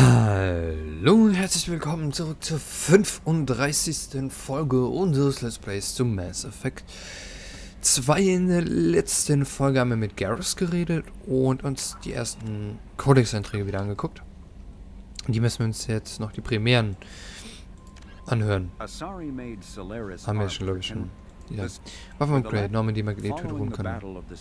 Hallo und herzlich willkommen zurück zur 35. Folge unseres Let's Plays zu Mass Effect 2. In der letzten Folge haben wir mit Garrus geredet und uns die ersten Codex-Einträge wieder angeguckt. Und die müssen wir uns jetzt noch die Primären anhören. Haben wir schon, glaube ich, schon. Ja. Waffen-Upgrade, Normandy Magneto ruhen können.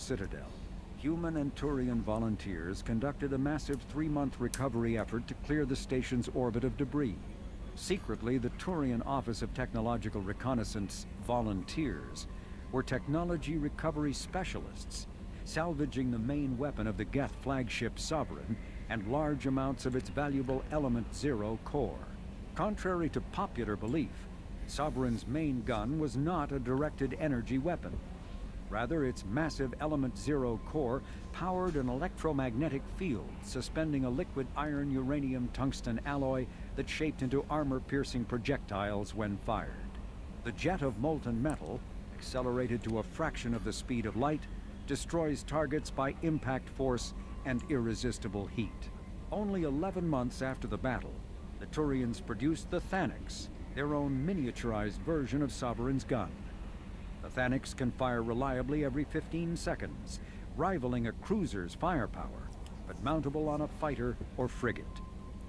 Human and Turian volunteers conducted a massive 3-month recovery effort to clear the station's orbit of debris. Secretly, the Turian Office of Technological Reconnaissance volunteers were technology recovery specialists, salvaging the main weapon of the Geth flagship Sovereign and large amounts of its valuable Element Zero core. Contrary to popular belief, Sovereign's main gun was not a directed energy weapon. Rather, its massive Element Zero core powered an electromagnetic field suspending a liquid iron-uranium-tungsten alloy that shaped into armor-piercing projectiles when fired. The jet of molten metal, accelerated to a fraction of the speed of light, destroys targets by impact force and irresistible heat. Only 11 months after the battle, the Turians produced the Thanix, their own miniaturized version of Sovereign's gun. The Thanix can fire reliably every 15 seconds, rivaling a cruiser's firepower, but mountable on a fighter or frigate.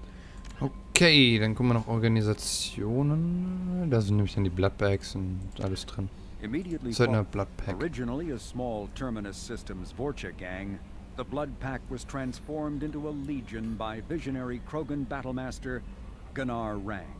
Okay, dann gucken wir noch Organisationen. Da sind nämlich dann die Bloodbags und alles drin. Immediately originally a small Terminus Systems Vorcha gang, the Blood Pack was transformed into a legion by visionary Krogan battlemaster Gunnar Rang.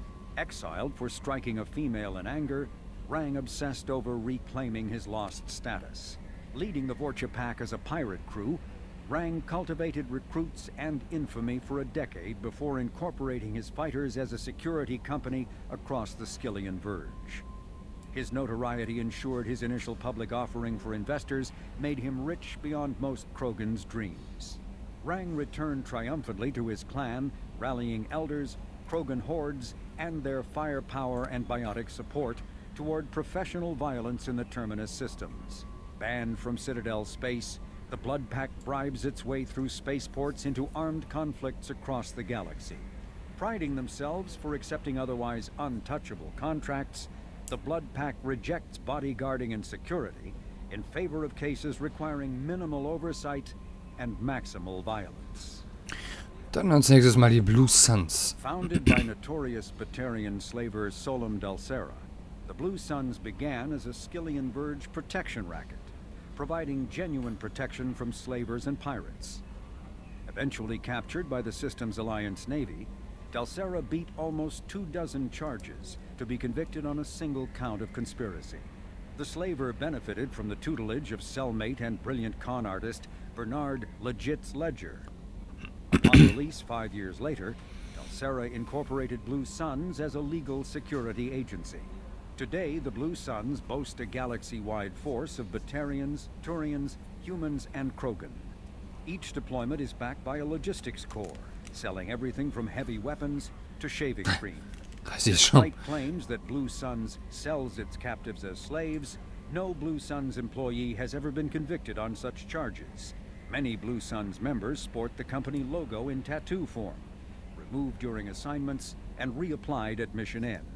Exiled for striking a female in anger, Rang obsessed over reclaiming his lost status. Leading the Vorcha Pack as a pirate crew, Rang cultivated recruits and infamy for a decade before incorporating his fighters as a security company across the Skillian Verge. His notoriety ensured his initial public offering for investors made him rich beyond most Krogan's dreams. Rang returned triumphantly to his clan, rallying elders, Krogan hordes, and their firepower and biotic support toward professional violence in the Terminus systems. Banned from Citadel space, the Blood Pack bribes its way through spaceports into armed conflicts across the galaxy. Priding themselves for accepting otherwise untouchable contracts, the Blood Pack rejects bodyguarding and security in favor of cases requiring minimal oversight and maximal violence. Dann als nächstes mal die Blue Suns. Founded by notorious Batarian slaver Solum Dulcera, the Blue Suns began as a Skillian Verge protection racket, providing genuine protection from slavers and pirates. Eventually captured by the Systems Alliance Navy, Dulcera beat almost 24 charges to be convicted on a single count of conspiracy. The slaver benefited from the tutelage of cellmate and brilliant con artist Bernard Legitz Ledger. Upon release 5 years later, Dulcera incorporated Blue Suns as a legal security agency. Today, the Blue Suns boast a galaxy-wide force of Batarians, Turians, humans, and Krogan. Each deployment is backed by a logistics core, selling everything from heavy weapons to shaving cream. Despite claims that Blue Suns sells its captives as slaves, no Blue Suns employee has ever been convicted on such charges. Many Blue Suns members sport the company logo in tattoo form, removed during assignments and reapplied at mission end.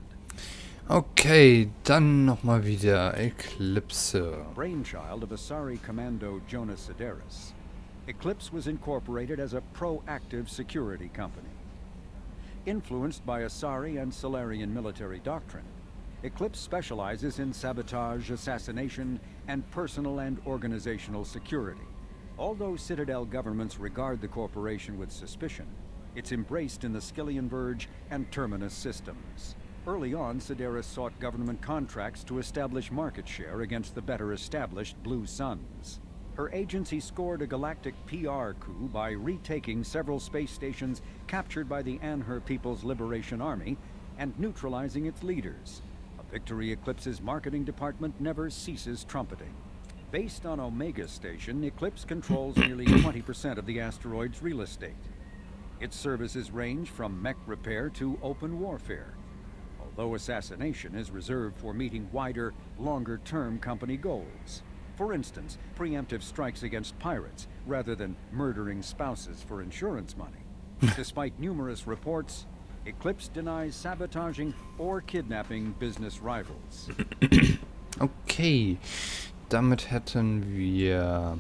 Okay, dann nochmal wieder Eclipse. Brainchild of Asari Commando Jonas Sideris, Eclipse was incorporated as a proactive security company. Influenced by Asari and Solarian military doctrine, Eclipse specializes in sabotage, assassination, and personal and organizational security. Although Citadel governments regard the corporation with suspicion, it's embraced in the Skillian Verge and Terminus systems. Early on, Sideris sought government contracts to establish market share against the better established Blue Suns. Her agency scored a galactic PR coup by retaking several space stations captured by the Anhur People's Liberation Army and neutralizing its leaders. A victory Eclipse's marketing department never ceases trumpeting. Based on Omega Station, Eclipse controls nearly 20% of the asteroid's real estate. Its services range from mech repair to open warfare, although assassination is reserved for meeting wider, longer-term company goals. For instance, preemptive strikes against pirates, rather than murdering spouses for insurance money. Despite numerous reports, Eclipse denies sabotaging or kidnapping business rivals. Okay, damit hätten wir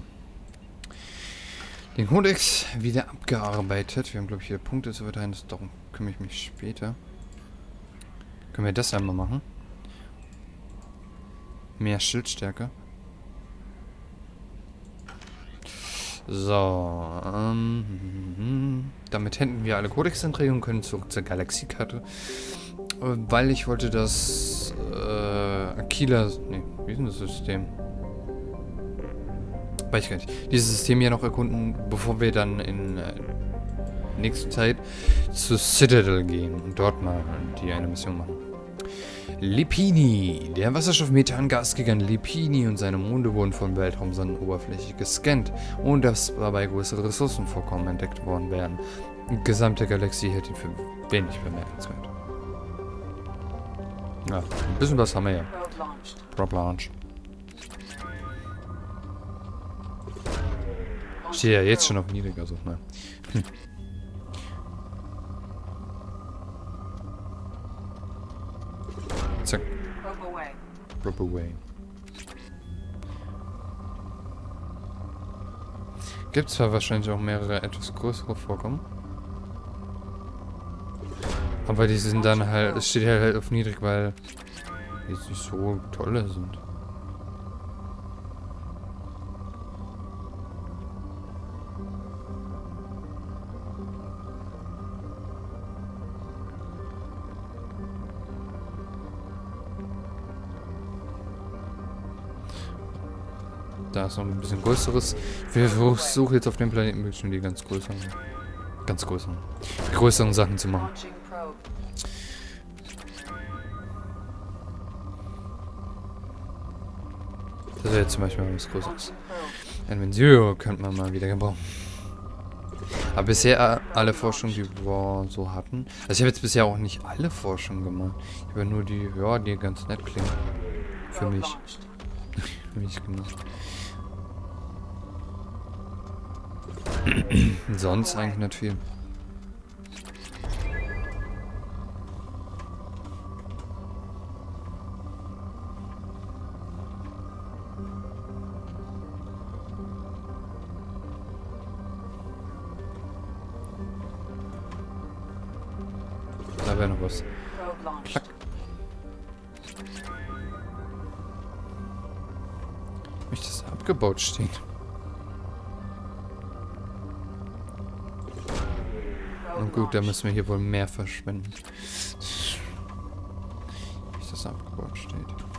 den Kodex wieder abgearbeitet. Wir haben, glaube ich, hier Punkte zu verteilen. Darum kümmere ich mich später. Können wir das einmal machen? Mehr Schildstärke. So, damit hätten wir alle Codex-Einträge und können zurück zur Galaxiekarte. Weil ich wollte das Aquila... Ne, wie ist denn das System? Weiß ich gar nicht. Dieses System ja noch erkunden, bevor wir dann in nächster Zeit zu Citadel gehen und dort mal die eine Mission machen. Lipini. Der Wasserstoff-Methan-Gasgigant Lipini und seine Monde wurden von Weltraumsonnenoberfläche gescannt und dass dabei größere Ressourcenvorkommen entdeckt worden wären. Die gesamte Galaxie hält ihn für wenig bemerkenswert. Ja, ein bisschen was haben wir ja. Probe launched. Steht ja jetzt schon auf niedrig, also ne. Zack. Probe away. Gibt zwar wahrscheinlich auch mehrere etwas größere Vorkommen. Aber die sind dann halt, es steht halt auf niedrig, weil die nicht so tolle sind. Da ist noch ein bisschen größeres. Wir versuchen jetzt auf dem Planeten wirklich nur die ganz größeren Sachen zu machen. Das wäre jetzt zum Beispiel was Größeres. Advent Zero könnte man mal wieder gebrauchen. Aber bisher alle Forschungen, die wir so hatten. Also ich habe jetzt bisher auch nicht alle Forschungen gemacht. Ich habe nur die, ja, die ganz nett klingen. Für mich. Für mich genug. Sonst eigentlich nicht viel. Da wäre noch was. Klack. Möchte das abgebaut stehen? Und gut, da müssen wir hier wohl mehr verschwenden. Wie das abgebaut steht.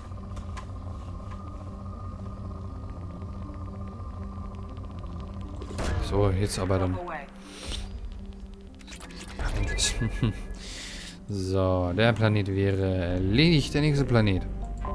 So, jetzt aber dann. Endlich. So, der Planet wäre erledigt. Der nächste Planet.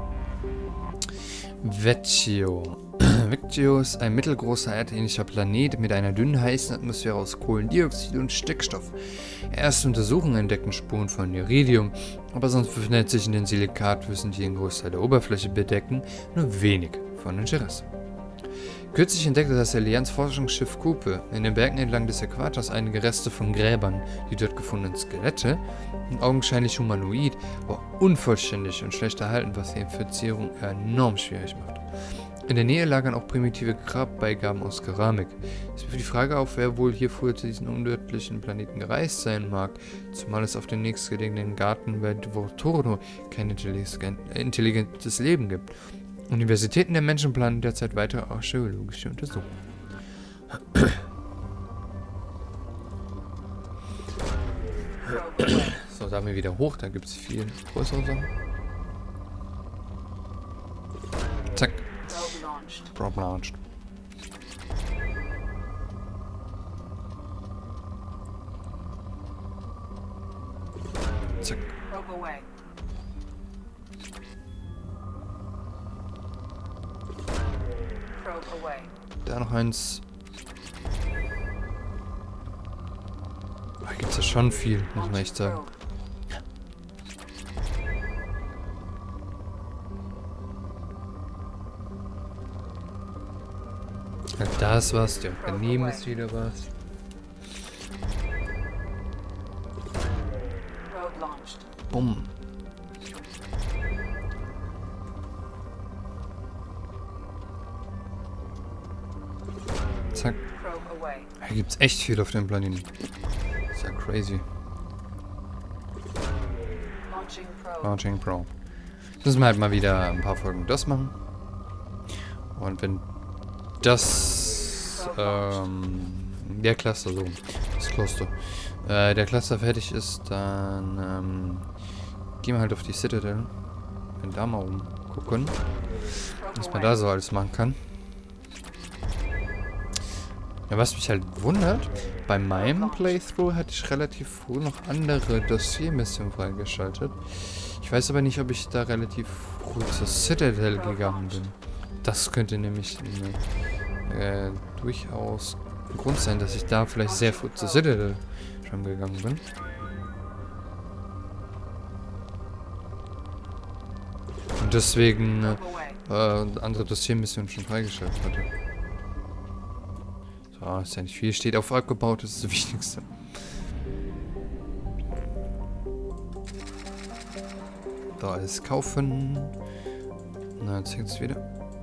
Vecchio. Vecchio ist ein mittelgroßer erdähnlicher Planet mit einer dünnen, heißen Atmosphäre aus Kohlendioxid und Stickstoff. Erste Untersuchungen entdeckten Spuren von Iridium, aber sonst befindet sich in den Silikatflüssen, die den Großteil der Oberfläche bedecken, nur wenig von Interesse. Kürzlich entdeckte das Allianz-Forschungsschiff Kupe in den Bergen entlang des Äquators einige Reste von Gräbern. Die dort gefundenen Skelette, augenscheinlich humanoid, aber unvollständig und schlecht erhalten, was die Infizierung enorm schwierig macht. In der Nähe lagern auch primitive Grabbeigaben aus Keramik. Es wirft die Frage auf, wer wohl hier früher zu diesen unwirtlichen Planeten gereist sein mag, zumal es auf dem nächstgelegenen Garten bei Vortorno kein intelligentes Leben gibt. Universitäten der Menschen planen derzeit weitere archäologische Untersuchungen. So, da haben wir wieder hoch, da gibt es viel größere Sachen. Zack. Probe launched. Zack. Da noch eins. Da gibt es ja schon viel, muss man echt sagen. Ja, da ist was, der daneben ist wieder was. Bumm. Zack. Hier gibt's echt viel auf dem Planeten. Ist ja crazy. Launching Probe. Müssen wir halt mal wieder ein paar Folgen das machen. Und wenn das, der Cluster, so, das Cluster, der Cluster fertig ist, dann, gehen wir halt auf die Citadel. Wenn da mal umgucken, was man da so alles machen kann. Ja, was mich halt wundert, bei meinem Playthrough hatte ich relativ früh noch andere Dossiermissionen freigeschaltet. Ich weiß aber nicht, ob ich da relativ früh zur Citadel gegangen bin. Das könnte nämlich durchaus ein Grund sein, dass ich da vielleicht sehr früh zur Citadel schon gegangen bin. Und deswegen andere Dossiermissionen schon freigeschaltet hatte. So, ist ja nicht viel. Steht auf abgebaut, das ist das Wichtigste. Da alles kaufen. Na, jetzt hängt es wieder.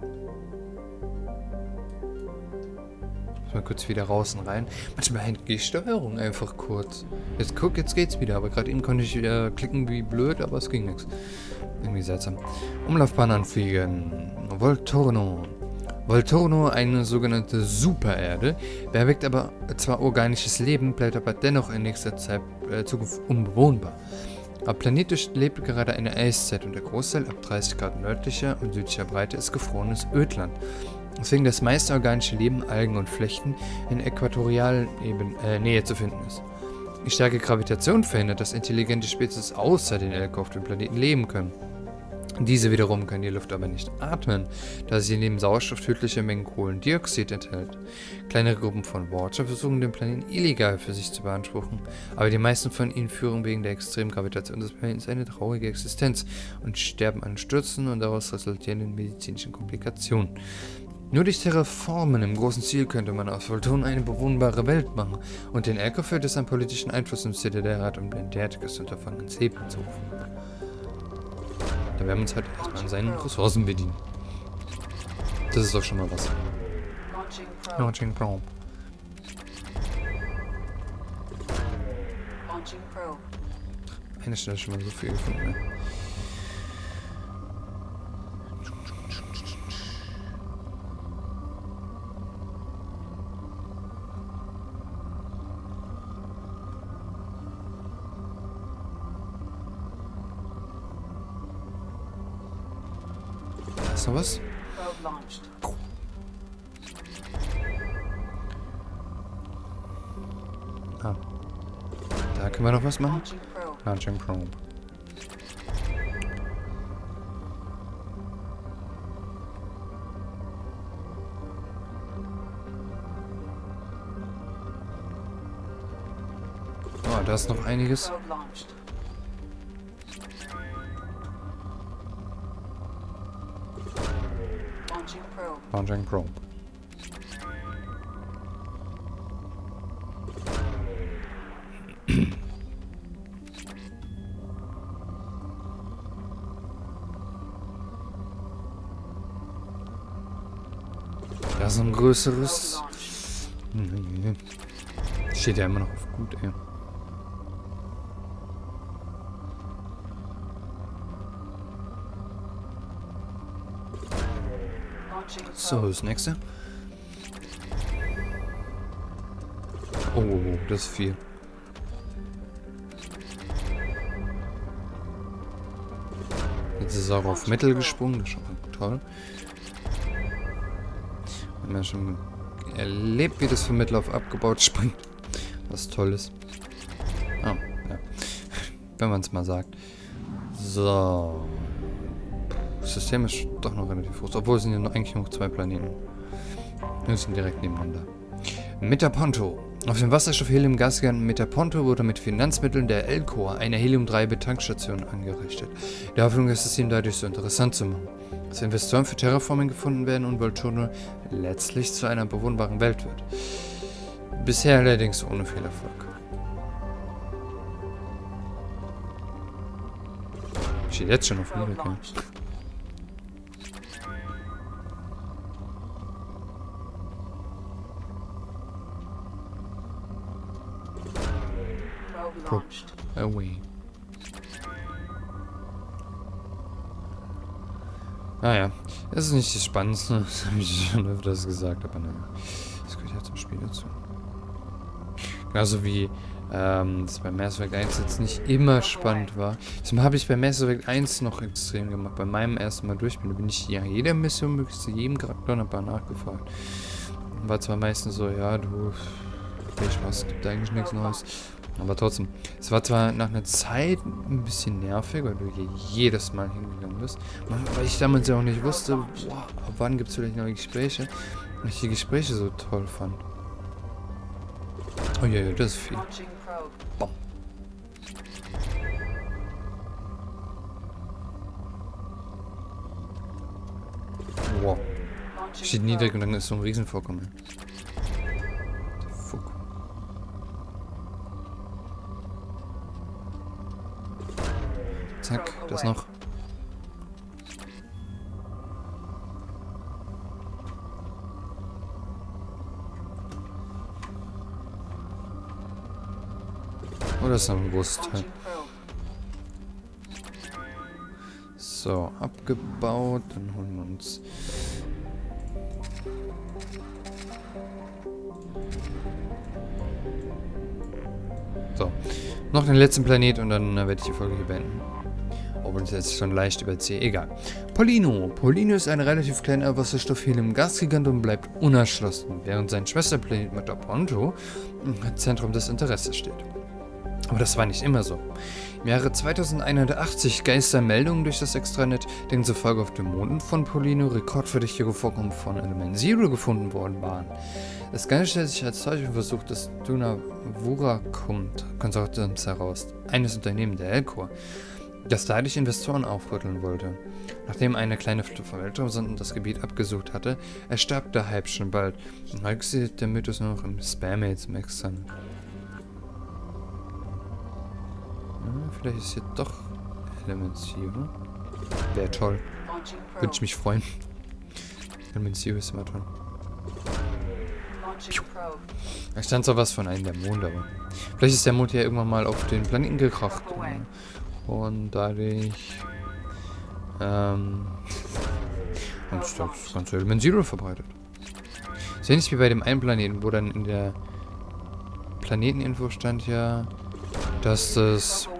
Mal kurz wieder raus und rein. Manchmal hängt die Steuerung einfach kurz. Jetzt guck, jetzt geht's wieder. Aber gerade eben konnte ich wieder klicken wie blöd, aber es ging nichts. Irgendwie seltsam. Umlaufbahn anfliegen. Volturno. Volturno, eine sogenannte Supererde, beherbergt aber zwar organisches Leben, bleibt aber dennoch in nächster Zukunft unbewohnbar. Am Planet durchlebt gerade eine Eiszeit und der Großteil ab 30 Grad nördlicher und südlicher Breite ist gefrorenes Ödland. Deswegen das meiste organische Leben, Algen und Flechten in äquatorialen Nähe zu finden ist. Die starke Gravitation verhindert, dass intelligente Spezies außer den Elk auf dem Planeten leben können. Diese wiederum können die Luft aber nicht atmen, da sie neben Sauerstoff tödliche Mengen Kohlendioxid enthält. Kleinere Gruppen von Watcher versuchen den Planeten illegal für sich zu beanspruchen, aber die meisten von ihnen führen wegen der extremen Gravitation des Planeten eine traurige Existenz und sterben an Stürzen und daraus resultierenden medizinischen Komplikationen. Nur durch Terraformen im großen Ziel könnte man aus Volturno eine bewohnbare Welt machen und den Elko führt es an politischen Einfluss im Citadel-Rat, um ein derartiges Unterfangen ins Leben zu rufen. Da werden wir uns halt erstmal an seinen Ressourcen bedienen. Das ist doch schon mal was. Launching Probe. Eine Stelle schon mal so viel gefunden. Ne? Ist noch was? Ah. Da können wir noch was machen? Launching Probe. Oh, da ist noch einiges. Launching Probe. Da ist ein größeres. Steht ja immer noch auf gut, ey. So, das nächste. Oh, das ist viel. Jetzt ist es auch auf Metal gesprungen, das ist schon toll. Wir haben ja schon erlebt, wie das von Metal auf abgebaut springt. Was toll ist. Ah, ja. Wenn man es mal sagt. So. Das System ist doch noch relativ groß, obwohl es sind ja eigentlich noch 2 Planeten. Wir sind direkt nebeneinander. Metaponto. Auf dem Wasserstoff-Helium-Gasgiganten Metaponto wurde mit Finanzmitteln der Elcor eine Helium-3-Betankstation angerichtet. Die Hoffnung ist es, ihn dadurch so interessant zu machen, dass Investoren für Terraforming gefunden werden und Volturno letztlich zu einer bewohnbaren Welt wird. Bisher allerdings ohne viel Erfolg. Steht jetzt schon auf Mühle, okay. Away. Naja, das ist nicht das Spannendste, das habe ich schon öfters gesagt, aber naja, das gehört ja zum Spiel dazu. Genauso wie das bei Mass Effect 1 jetzt nicht immer spannend war. Das habe ich bei Mass Effect 1 noch extrem gemacht. Bei meinem ersten Mal durchspielen, da bin ich ja jeder Mission möglichst zu jedem Charakter ein paar nachgefragt. War zwar meistens so, ja, du, viel Spaß, gibt eigentlich nichts Neues. Aber trotzdem, es war zwar nach einer Zeit ein bisschen nervig, weil du hier jedes Mal hingegangen bist. Weil ich damals ja auch nicht wusste, boah, ab wann gibt es vielleicht neue Gespräche. Und ich die Gespräche so toll fand. Oh ja, das ist viel. Bom. Wow. Steht niedrig und dann ist so ein Riesenvorkommen. Fuck. Zack, das noch. Oh, das ist noch ein großes Teil. So, abgebaut. Dann holen wir uns... So, noch den letzten Planet und dann werde ich die Folge hier beenden. Obwohl ich jetzt schon leicht überziehe. Egal. Polino. Polino ist ein relativ kleiner Wasserstoff-Helium-Gasgigant und bleibt unerschlossen, während sein Schwesterplanet Metaponto im Zentrum des Interesses steht. Aber das war nicht immer so. Im Jahre 2180 geistern Meldungen durch das Extranet, denen zufolge auf dem Mond von Polino rekordverdächtige Vorkommen von Element Zero gefunden worden waren. Das Ganze stellt sich als Zeichenversuch des Duna-Wuracum-Konsortiums heraus, eines Unternehmen der Elcor, das dadurch Investoren aufrütteln wollte. Nachdem eine kleine Flotte von Weltraumsonden das Gebiet abgesucht hatte, erstarb der Hype schon bald. Und heute sieht der Mythos nur noch im Spam-Mails im Extranet. Vielleicht ist hier doch Element Zero. Wäre toll. Würde ich mich freuen. Element Zero ist immer toll. Da stand so was von einem der Mond, aber vielleicht ist der Mond ja irgendwann mal auf den Planeten gekracht. Und dadurch und das ganze Element Zero verbreitet. Ist ja nicht wie bei dem einen Planeten, wo dann in der Planeteninfo stand ja, dass da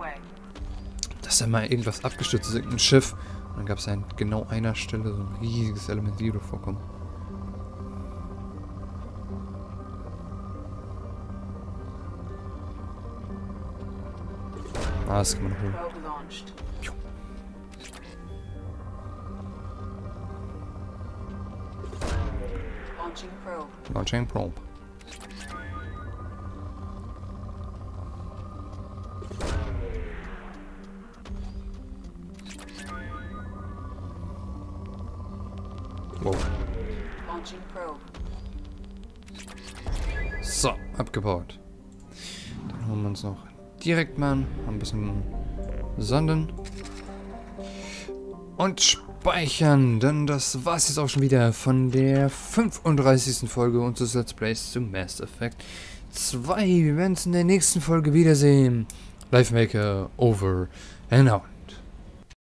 mal irgendwas abgestürzt ist, irgendein Schiff. Und dann gab es an genau einer Stelle so ein riesiges Element Zero vorkommen. Ah, das kann man holen. Launching probe. Wow. So, abgebaut. Dann holen wir uns noch direkt mal ein bisschen Sonden. Und speichern. Denn das war's jetzt auch schon wieder von der 35. Folge unseres Let's Plays zu Mass Effect 2. Wir werden uns in der nächsten Folge wiedersehen. Live Maker over and out.